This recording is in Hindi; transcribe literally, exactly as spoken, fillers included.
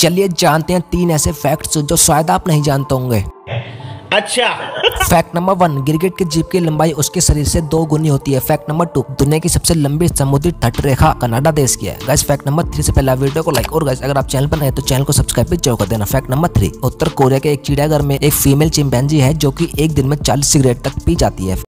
चलिए जानते हैं तीन ऐसे फैक्ट्स जो शायद आप नहीं जानते होंगे। अच्छा। फैक्ट नंबर वन, गिरगिट के जीभ की लंबाई उसके शरीर से दो गुनी होती है। फैक्ट नंबर टू, दुनिया की सबसे लंबी समुद्री तट रेखा कनाडा देश की है। गाइस फैक्ट नंबर थ्री से पहले वीडियो को लाइक और गाइस अगर आप चैनल पर नए हैं तो चैनल को सब्सक्राइब भी जरूर कर देना। फैक्ट नंबर थ्री, उत्तर कोरिया के एक चिड़ियाघर में एक फीमेल चिंपैंजी है जो कि एक दिन में चालीस सिगरेट तक पी जाती है।